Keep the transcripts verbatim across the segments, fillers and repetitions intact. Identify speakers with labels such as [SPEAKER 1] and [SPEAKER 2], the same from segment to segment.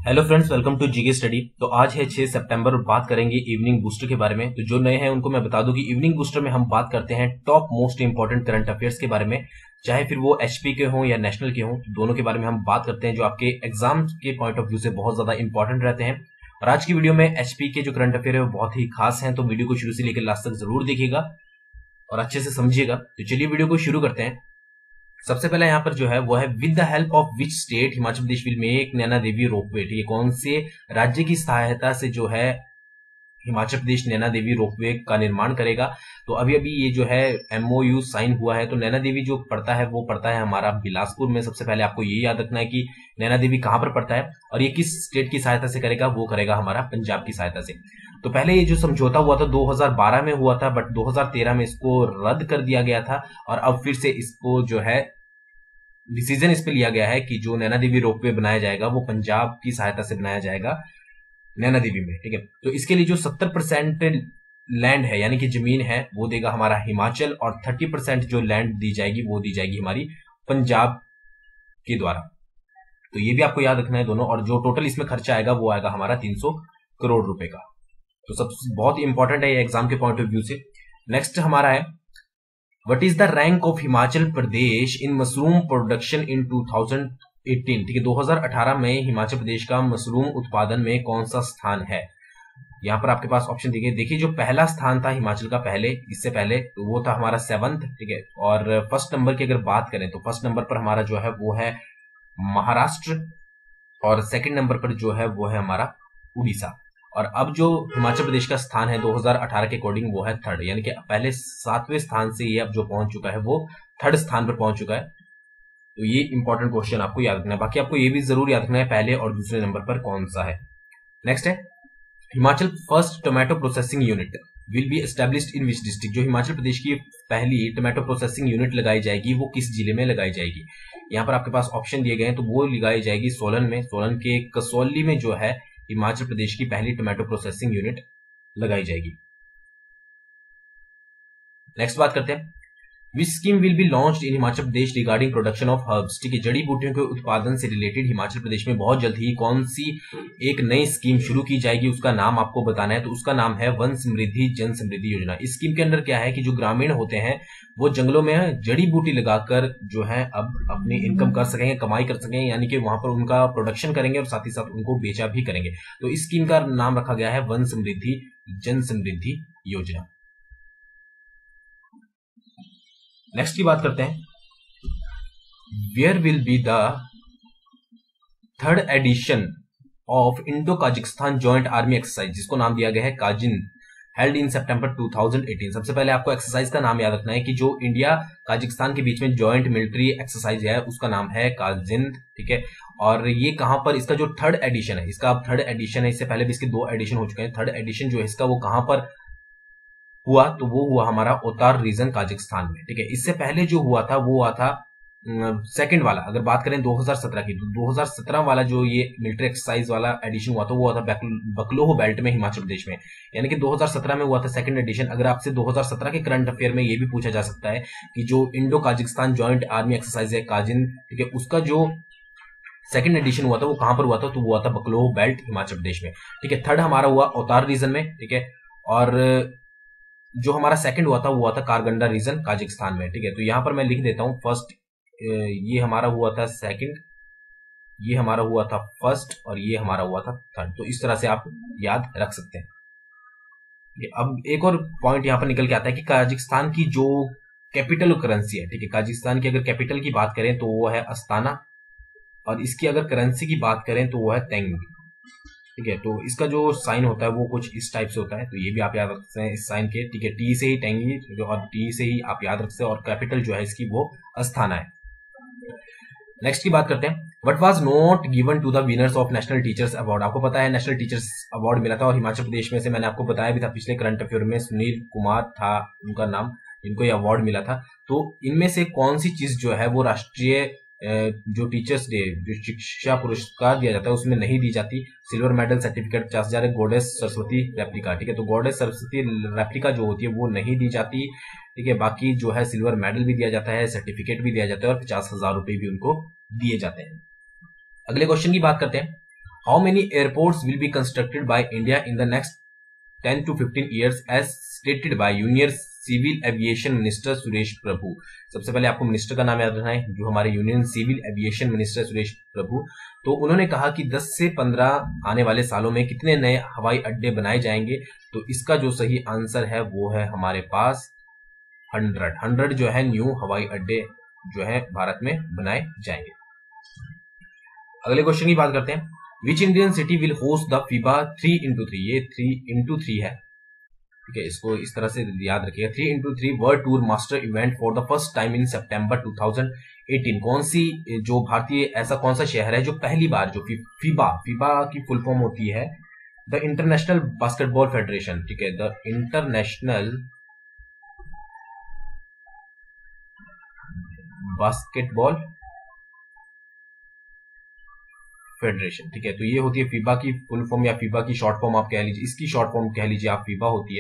[SPEAKER 1] Hello friends, welcome to GK study. तो आज है छह सितंबर और बात करेंगे इवनिंग बूस्टर के बारे में। तो जो नए हैं उनको मैं बता दूं कि इवनिंग बूस्टर में हम बात करते हैं top most important current affairs के बारे में, चाहे फिर वो एचपी के हों या नेशनल के हों, दोनों के बारे में हम बात करते हैं जो आपके एग्जाम के पॉइंट ऑफ व्यू से बहुत ज्यादा इंपॉर्टेंट रहते हैं। और आज की वीडियो में एचपी के जो करंट अफेयर है वो बहुत ही खास हैं, तो वीडियो को शुरू से लेकर लास्ट तक जरूर देखिएगा और अच्छे से समझिएगा। तो चलिए वीडियो को शुरू करते हैं। सबसे पहले यहाँ पर जो है वो है with the help of which state Himachal Pradesh will make Naina Devi ropeway. ठीक है, कौन से राज्य की सहायता से जो है हिमाचल प्रदेश नैना देवी रोपवे का निर्माण करेगा। तो अभी अभी ये जो है एमओयू साइन हुआ है। तो नैना देवी जो पड़ता है वो पड़ता है हमारा बिलासपुर में। सबसे पहले आपको ये याद रखना है कि नैना देवी कहां पर पड़ता है और ये किस स्टेट की सहायता से करेगा, वो करेगा हमारा पंजाब की सहायता से। तो पहले ये जो समझौता हुआ था दो हज़ार बारह में हुआ था, बट दो हज़ार तेरह में इसको रद्द कर दिया गया था और अब फिर से इसको जो है डिसीजन इस पे लिया गया है कि जो नैना देवी रोपवे बनाया जाएगा वो पंजाब की सहायता से बनाया जाएगा नैना देवी में। ठीक है, तो इसके लिए जो सत्तर परसेंट लैंड है यानी कि जमीन है वो देगा हमारा हिमाचल और तीस परसेंट जो लैंड दी जाएगी वो दी जाएगी हमारी पंजाब के द्वारा। तो ये भी आपको याद रखना है दोनों। और जो टोटल इसमें खर्चा आएगा वो आएगा हमारा तीन सौ करोड़ रुपए का। तो सब बहुत इंपॉर्टेंट है ये एग्जाम के पॉइंट ऑफ व्यू से। नेक्स्ट हमारा है What is the rank of Himachal Pradesh in mushroom production in दो हज़ार अठारह? ठीक है, दो हज़ार अठारह में हिमाचल प्रदेश का मशरूम उत्पादन में कौन सा स्थान है। यहाँ पर आपके पास ऑप्शन देखिए देखिए जो पहला स्थान था हिमाचल का पहले इससे पहले तो वो था हमारा सेवंथ। ठीक है, और फर्स्ट नंबर की अगर बात करें तो फर्स्ट नंबर पर हमारा जो है वो है महाराष्ट्र और सेकंड नंबर पर जो है वो है हमारा उड़ीसा। और अब जो हिमाचल प्रदेश का स्थान है दो हज़ार अठारह के अकॉर्डिंग वो है थर्ड, यानी कि पहले सातवें स्थान से ये अब जो पहुंच चुका है वो थर्ड स्थान पर पहुंच चुका है। तो ये इंपॉर्टेंट क्वेश्चन आपको याद रखना है। बाकी आपको ये भी जरूर याद रखना है पहले और दूसरे नंबर पर कौन सा है। नेक्स्ट है Himachal first tomato processing unit will be established in which district. जो हिमाचल प्रदेश की पहली टोमेटो प्रोसेसिंग यूनिट लगाई जाएगी वो किस जिले में लगाई जाएगी। यहाँ पर आपके पास ऑप्शन दिए गए हैं, तो वो लगाई जाएगी सोलन में। सोलन के कसौली में जो है हिमाचल प्रदेश की पहली टोमेटो प्रोसेसिंग यूनिट लगाई जाएगी। नेक्स्ट बात करते हैं which scheme will be launched in Himachal Pradesh regarding production of herbs. ठीक है, जड़ी बूटियों के उत्पादन से रिलेटेड हिमाचल प्रदेश में बहुत जल्द ही कौन सी एक नई स्कीम शुरू की जाएगी, उसका नाम आपको बताना है। तो उसका नाम है वन समृद्धि जन समृद्धि योजना। इस स्कीम के अंदर क्या है कि जो ग्रामीण होते हैं वो जंगलों में जड़ी बूटी लगाकर जो है अब अपनी इनकम कर सकेंगे, कमाई कर सकेंगे, यानी कि वहां पर उनका प्रोडक्शन करेंगे और साथ ही साथ उनको बेचा भी करेंगे। तो इस स्कीम का नाम रखा गया है वन समृद्धि जन समृद्धि योजना। नेक्स्ट की बात करते हैं where will be the third edition of Indo Kazakhstan joint army exercise, जिसको नाम दिया गया है काजिन, हेल्ड इन सितंबर दो हज़ार अठारह। सबसे पहले आपको एक्सरसाइज का नाम याद रखना है कि जो इंडिया काजिकिस्तान के बीच में जॉइंट मिलिट्री एक्सरसाइज है उसका नाम है काजिन। ठीक है, और ये कहां पर, इसका जो थर्ड एडिशन है, इसका अब थर्ड एडिशन है, इससे पहले भी इसके दो एडिशन हो चुके हैं। थर्ड एडिशन जो है इसका वो कहां पर हुआ, तो वो हुआ हमारा ओतार रीजन काजिकिस्तान में। ठीक है, इससे पहले जो हुआ था वो हुआ था सेकंड वाला। अगर बात करें दो हज़ार सत्रह की, तो दो हज़ार सत्रह वाला जो ये मिलिट्री एक्सरसाइज वाला एडिशन हुआ था वो हुआ था बकलोह बेल्ट में हिमाचल प्रदेश में, यानी कि दो हज़ार सत्रह में हुआ था सेकंड एडिशन। अगर आपसे दो हज़ार सत्रह के करंट अफेयर में ये भी पूछा जा सकता है कि जो Indo Kazakhstan joint army exercise है काजिन, ठीक है, उसका जो सेकंड एडिशन हुआ था वो कहां पर हुआ था, तो वो हुआ था बकलोह बेल्ट हिमाचल प्रदेश में। ठीक है, थर्ड हमारा हुआ ओतार रीजन में। ठीक है, और जो हमारा सेकंड हुआ था वो हुआ था कारगंडा रीजन काजिकिस्तान में। ठीक है, तो यहां पर मैं लिख देता हूं फर्स्ट, ये हमारा हुआ था सेकंड, ये हमारा हुआ था फर्स्ट और ये हमारा हुआ था थर्ड। तो इस तरह से आप याद रख सकते हैं। अब एक और पॉइंट यहां पर निकल के आता है कि काजिकिस्तान की जो कैपिटल करेंसी है, ठीक है, काजिकिस्तान की अगर कैपिटल की बात करें तो वो है अस्ताना और इसकी अगर करेंसी की बात करें तो वो है तेंग। ठीक है, तो इसका जो साइन होता है वो कुछ इस टाइप से होता है, तो ये भी आप याद रख सकते हैं इस साइन के। ठीक है, टी से ही टेंगी और टी से ही आप याद रख सकते हैं और कैपिटल जो है इसकी वो अस्थाना है। नेक्स्ट की बात करते हैं what was not given to the winners of national teachers award. आपको पता है नेशनल टीचर्स अवार्ड मिला था और हिमाचल प्रदेश में से मैंने आपको बताया भी था पिछले करंट अफेयर में, सुनील कुमार था उनका नाम, जिनको ये अवार्ड मिला था। तो इनमें से कौन सी चीज जो है वो राष्ट्रीय जो टीचर्स डे जो शिक्षा पुरस्कार दिया जाता है उसमें नहीं दी जाती। सिल्वर मेडल, सर्टिफिकेट, पचास हजार गॉडेस सरस्वती रेप्लिका। ठीक है, तो गॉडेस सरस्वती रेप्लिका जो होती है वो नहीं दी जाती। ठीक है, बाकी जो है सिल्वर मेडल भी दिया जाता है, सर्टिफिकेट भी दिया जाता है और पचास हजार रुपए भी उनको दिए जाते हैं। अगले क्वेश्चन की बात करते हैं how many airports will be constructed by India in the next ten to fifteen years as stated by union civil aviation minister Suresh Prabhu. सबसे पहले आपको मिनिस्टर का नाम याद रखना है, जो हमारे union civil aviation minister Suresh Prabhu. तो उन्होंने कहा कि दस से पंद्रह आने वाले सालों में कितने नए हवाई अड्डे बनाए जाएंगे। तो इसका जो सही आंसर है वो है हमारे पास हंड्रेड हंड्रेड जो है न्यू हवाई अड्डे जो है भारत में बनाए जाएंगे। अगले क्वेश्चन की बात करते हैं। Which Indian city will host the FIBA three into three, ये थ्री इंटू थ्री है, ठीक है, इसको इस तरह से याद रखिएगा। Three into three world tour master event for the first time in September two thousand eighteen. कौन सी जो भारतीय ऐसा कौन सा शहर है जो पहली बार जो फीबा फीबा की फुल फॉर्म होती है द इंटरनेशनल बास्केटबॉल फेडरेशन, ठीक है, द इंटरनेशनल बास्केटबॉल फेडरेशन, ठीक है, तो ये होती है फीबा की फुल फॉर्म या फीबा की शॉर्ट फॉर्म आप कह लीजिए, इसकी शॉर्ट फॉर्म कह लीजिए आप फीबा होती है।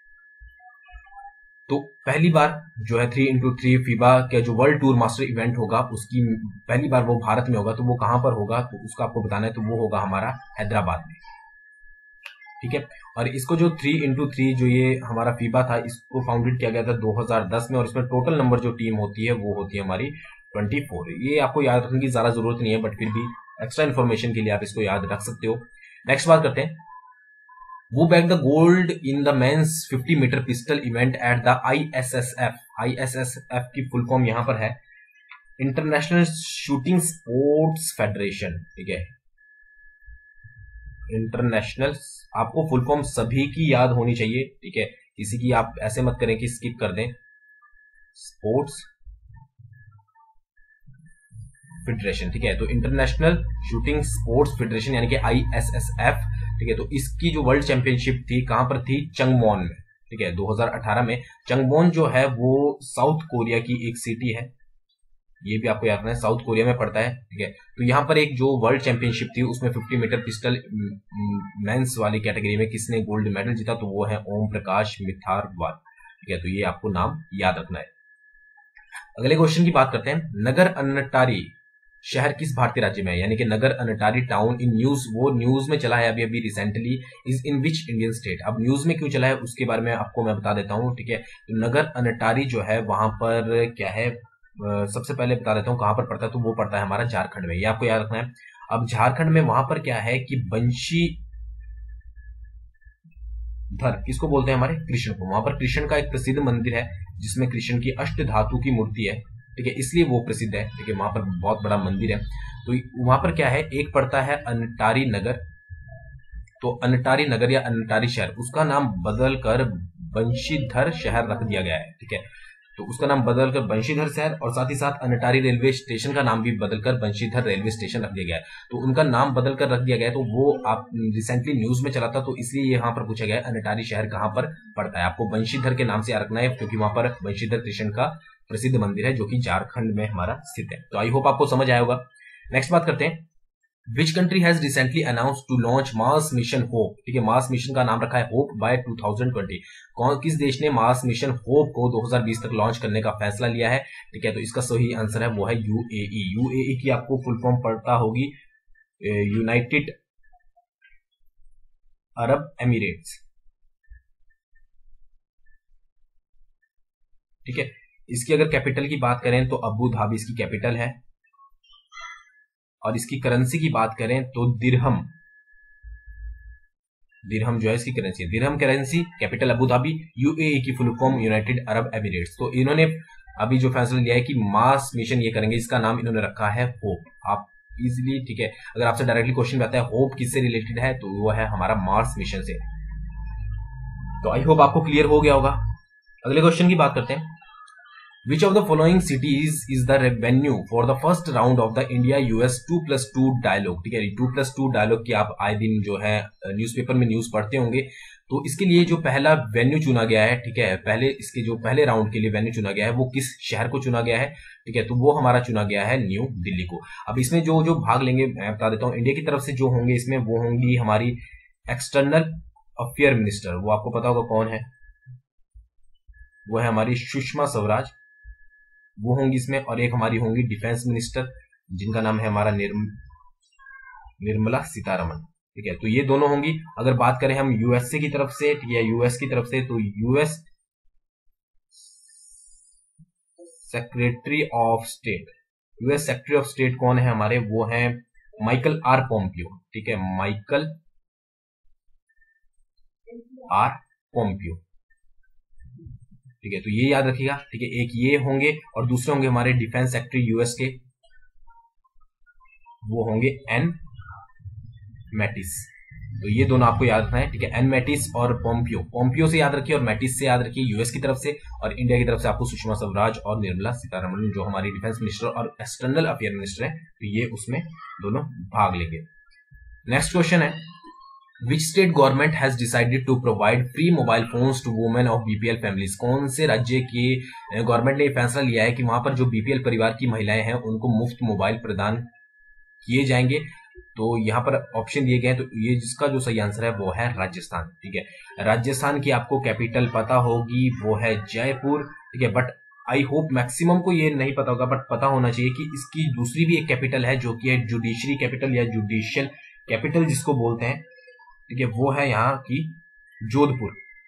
[SPEAKER 1] तो पहली बार जो है थ्री इंटू थ्री फीबा का जो वर्ल्ड टूर मास्टर इवेंट होगा उसकी पहली बार वो भारत में होगा। तो वो कहां पर होगा तो उसका आपको बताना है, तो वो होगा हमारा हैदराबाद में, ठीक है। और इसको जो थ्री इंटू थ्री जो ये हमारा फीबा था इसको फाउंडेड किया गया था दो हज़ार दस में, और इसमें टोटल नंबर जो टीम होती है वो होती है हमारी चौबीस। ये आपको याद रखने की ज्यादा जरूरत नहीं है, बट फिर भी एक्स्ट्रा इन्फॉर्मेशन के लिए आप इसको याद रख सकते हो। नेक्स्ट बात करते हैं। वो bag the gold in the men's fifty metre pistol event at the I S S F. I S S F की फुल फॉर्म यहां पर है इंटरनेशनल शूटिंग स्पोर्ट्स फेडरेशन, ठीक है। इंटरनेशनल आपको फुल फॉर्म सभी की याद होनी चाहिए, ठीक है, किसी की आप ऐसे मत करें कि स्किप कर दें। स्पोर्ट्स फेडरेशन, ठीक है, तो इंटरनेशनल शूटिंग स्पोर्ट्स फेडरेशन यानी कि आई एस एस एफ, ठीक है। तो इसकी जो वर्ल्ड चैंपियनशिप थी कहां पर थी, चंगमोन में, ठीक है, दो हज़ार अठारह में। चंगमोन जो है वो साउथ कोरिया की एक सिटी है, ये भी आपको याद रखना है, साउथ कोरिया में पड़ता है, ठीक है। तो यहां पर एक जो वर्ल्ड चैंपियनशिप थी उसमें फिफ्टी मीटर पिस्टल मेंस वाली कैटेगरी में किसने गोल्ड मेडल जीता, तो वो है ओम प्रकाश मिथारवाल, ठीक है। तो ये आपको नाम याद रखना है। अगले क्वेश्चन की बात करते हैं। नगर अनटारी शहर किस भारतीय राज्य में है, यानी कि Nagar Untari town in news, वो न्यूज में चला है अभी अभी recently, is in which Indian state. अब न्यूज में क्यों चला है उसके बारे में आपको मैं बता देता हूँ, ठीक है। तो नगर अनटारी जो है वहां पर क्या है, सबसे पहले बता देता हूँ कहां पर पड़ता है, तो वो पड़ता है हमारा झारखंड में, ये आपको याद रखना है। अब झारखंड में वहां पर क्या है कि बंशी धर किसको बोलते हैं, हमारे कृष्ण को। वहां पर कृष्ण का एक प्रसिद्ध मंदिर है जिसमें कृष्ण की अष्ट धातु की मूर्ति है, ठीक है, इसलिए वो प्रसिद्ध है, ठीक है। वहां पर बहुत बड़ा मंदिर है। तो वहां पर क्या है, एक पड़ता है अनटारी नगर, तो अनटारी नगर या अनटारी शहर उसका नाम बदलकर बंशीधर शहर रख दिया गया है, ठीक है। तो उसका नाम बदलकर बंशीधर शहर, और साथ ही साथ अनटारी रेलवे स्टेशन का नाम भी बदलकर बंशीधर रेलवे स्टेशन रख दिया गया है। तो उनका नाम बदलकर रख दिया गया है, तो वो आप रिसेंटली न्यूज में चला था, तो इसलिए यहाँ पर पूछा गया है अनटारी शहर कहाँ पर पड़ता है। आपको बंशीधर के नाम से याद रखना है क्योंकि वहां पर बंशीधर कृष्ण का प्रसिद्ध मंदिर है जो कि झारखंड में हमारा स्थित है। तो आई होप आपको समझ आया होगा। नेक्स्ट बात करते हैं। Which country has recently announce to launch Mars mission Hope, ठीक है, मार्स मिशन का नाम रखा है Hope by two thousand twenty. कौन किस देश ने मार्स मिशन होप को दो हज़ार बीस तक लॉन्च करने का फैसला लिया है, ठीक है। तो इसका सही आंसर है वो है यूएई। यूएई की आपको फुल फॉर्म पड़ता होगी यूनाइटेड अरब एमिरेट्स, ठीक है। इसकी अगर कैपिटल की बात करें तो अबू धाबी इसकी कैपिटल है, और इसकी करेंसी की बात करें तो दिरहम, दिरहम जो है इसकी currency, dirham currency, capital Abu Dhabi, UAE की full form United Arab Emirates. तो इन्होंने अभी जो फैसला लिया है कि मार्स मिशन ये करेंगे, इसका नाम इन्होंने रखा है होप। आप इजीली, ठीक है, अगर आपसे डायरेक्टली क्वेश्चन आता है होप किससे रिलेटेड है, तो वो है हमारा मार्स मिशन से। तो आई होप आपको क्लियर हो गया होगा। अगले क्वेश्चन की बात करते हैं। Which of the following cities is the venue for the first round of the India U S two plus two dialogue, ठीक है। टू प्लस टू dialogue की आप आए दिन जो है न्यूज़पेपर में न्यूज पढ़ते होंगे। तो इसके लिए जो पहला वेन्यू चुना गया है, ठीक है, पहले इसके जो पहले राउंड के लिए वेन्यू चुना गया है वो किस शहर को चुना गया है, ठीक है। तो वो हमारा चुना गया है न्यू दिल्ली को। अब इसमें जो जो भाग लेंगे मैं बता देता हूँ, इंडिया की तरफ से जो होंगे इसमें वो होंगी हमारी एक्सटर्नल अफेयर मिनिस्टर, वो आपको पता होगा कौन है, वो है हमारी सुषमा स्वराज, वो होंगी इसमें। और एक हमारी होंगी डिफेंस मिनिस्टर जिनका नाम है हमारा निर्म, निर्मला सीतारमण। ठीक है, तो ये दोनों होंगी। अगर बात करें हम यूएसए की तरफ से, ठीक है, यूएस की तरफ से, तो US secretary of state, US secretary of state कौन है हमारे, वो हैं माइकल आर पोम्पियो। ठीक है, माइकल आर पोम्पियो। ठीक है, तो ये याद रखिएगा। ठीक है, एक ये होंगे और दूसरे होंगे हमारे डिफेंस सेक्रेटरी यूएस के, वो होंगे एन मैटिस। तो ये दोनों आपको याद रखना है। ठीक है, एन मैटिस और पोम्पियो, पोम्पियो से याद रखिए और मैटिस से याद रखिए यूएस की तरफ से, और इंडिया की तरफ से आपको सुषमा स्वराज और निर्मला सीतारमण जो हमारी डिफेंस मिनिस्टर और एक्सटर्नल अफेयर मिनिस्टर है, तो ये उसमें दोनों भाग लेंगे। नेक्स्ट क्वेश्चन है, Which state government has decided to provide free mobile phones to women of BPL families? कौन से राज्य की गवर्नमेंट ने फैसला लिया है कि वहां पर जो बीपीएल परिवार की महिलाएं हैं उनको मुफ्त मोबाइल प्रदान किए जाएंगे? तो यहाँ पर ऑप्शन दिए गए हैं, तो ये जिसका जो सही आंसर है वो है राजस्थान। ठीक है, राजस्थान की आपको कैपिटल पता होगी, वो है जयपुर। ठीक है, बट आई होप मैक्सिमम को ये नहीं पता होगा, बट पता होना चाहिए कि इसकी दूसरी भी एक कैपिटल है जो कि है जुडिशरी कैपिटल या जुडिशियल कैपिटल जिसको बोलते हैं। ठीक है, वो है यहाँ की जोधपुर।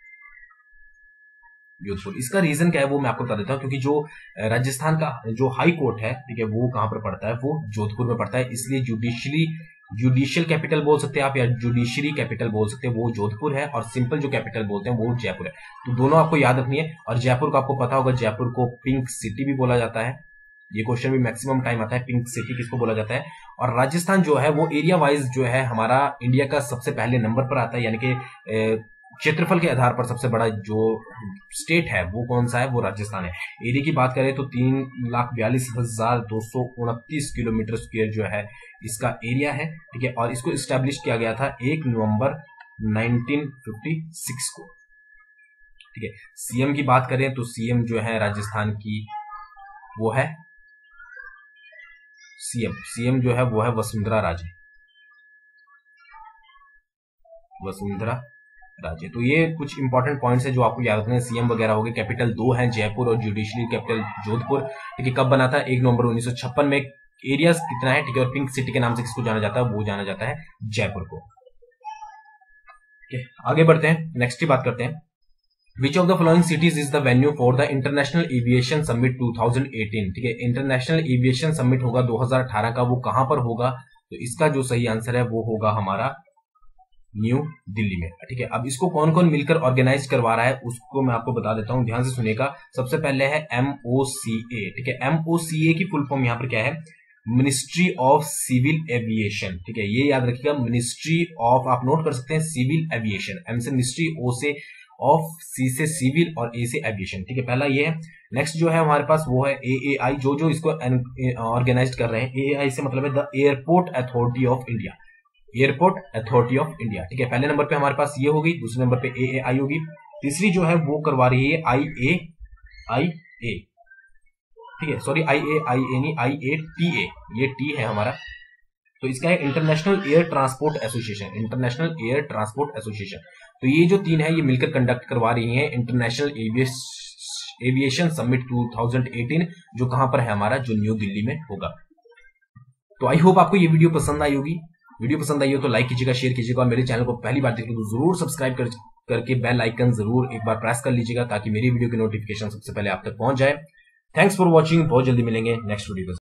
[SPEAKER 1] जोधपुर, इसका रीजन क्या है वो मैं आपको बता देता हूँ, क्योंकि जो राजस्थान का जो हाई कोर्ट है, ठीक है, वो कहां पर पड़ता है, वो जोधपुर में पड़ता है, इसलिए जुडिशली जुडिशियल कैपिटल बोल सकते हैं आप या जुडिशरी कैपिटल बोल सकते हैं, वो जोधपुर है, और सिंपल जो कैपिटल बोलते हैं वो जयपुर है। तो दोनों आपको याद रखनी है। और जयपुर को आपको पता होगा, जयपुर को पिंक सिटी भी बोला जाता है। ये क्वेश्चन भी मैक्सिमम टाइम आता है, पिंक सिटी किसको बोला जाता है। और राजस्थान जो है वो एरिया वाइज जो है हमारा इंडिया का सबसे पहले नंबर पर आता है, यानी कि क्षेत्रफल के आधार पर सबसे बड़ा जो स्टेट है वो कौन सा है, वो राजस्थान है। एरिया की बात करें तो तीन लाख बयालीस हजार दो सौ उनतीस किलोमीटर स्क्वायर जो है इसका एरिया है। ठीक है, और इसको इस्टेब्लिश किया गया था एक नवंबर नाइनटीन फिफ्टी सिक्स को। ठीक है, सीएम की बात करें तो सीएम जो है राजस्थान की वो है सीएम सीएम जो है वो है वसुंधरा राजे, वसुंधरा राजे। तो ये कुछ इंपॉर्टेंट पॉइंट्स है जो आपको याद रखने हैं। सीएम वगैरह हो गए, कैपिटल दो है जयपुर और जुडिशरी कैपिटल जोधपुर। ठीक है, कब बना था, एक नवंबर उन्नीस सौ छप्पन में। एरिया कितना है, ठीक है, और पिंक सिटी के नाम से किसको जाना जाता है, वो जाना जाता है जयपुर को। ठीक है, आगे बढ़ते हैं, नेक्स्ट की बात करते हैं। Which of the following cities is the venue for the International Aviation Summit twenty eighteen? ठीक है, इंटरनेशनल एविएशन समिट होगा दो हज़ार अठारह का, वो कहां पर होगा, तो इसका जो सही आंसर है वो होगा हमारा न्यू दिल्ली में। ठीक है, अब इसको कौन कौन मिलकर ऑर्गेनाइज करवा रहा है उसको मैं आपको बता देता हूं, ध्यान से सुनिएगा। सबसे पहले है एमओसीए। ठीक है, एमओसीए की फुल फॉर्म यहां पर क्या है, मिनिस्ट्री ऑफ सिविल एविएशन। ठीक है, ये याद रखिएगा, मिनिस्ट्री ऑफ, आप नोट कर सकते हैं, सिविल एविएशन। एम से मिनिस्ट्री, ओ से ऑफ, सी से सिविल और ए से एविएशन। ठीक है, पहला ये है। नेक्स्ट जो है हमारे पास वो है एएआई, जो जो इसको ऑर्गेनाइज कर रहे हैं। एएआई से मतलब है the airport authority of India, airport authority of India. ठीक है, पहले नंबर पे हमारे पास ये होगी, दूसरे नंबर पे एएआई होगी, तीसरी जो है वो करवा रही है आई ए आई ए। ठीक है, सॉरी, आई ए आई ए नहीं, आई ए टी ए, ये टी है हमारा, तो इसका है international air transport association, international air transport association. तो ये जो तीन है ये मिलकर कंडक्ट करवा रही है international aviation summit two thousand eighteen, जो कहां पर है हमारा, जो न्यू दिल्ली में होगा। तो आई होप आपको ये वीडियो पसंद आई होगी। वीडियो पसंद आई हो तो लाइक कीजिएगा, शेयर कीजिएगा, और मेरे चैनल को पहली बार देख लो तो जरूर सब्सक्राइब कर, करके बेल आइकन जरूर एक बार प्रेस कर लीजिएगा, ताकि मेरी वीडियो की नोटिफिकेशन सबसे पहले आप तक पहुंच जाए। थैंक्स फॉर वॉचिंग, बहुत जल्दी मिलेंगे नेक्स्ट वीडियो।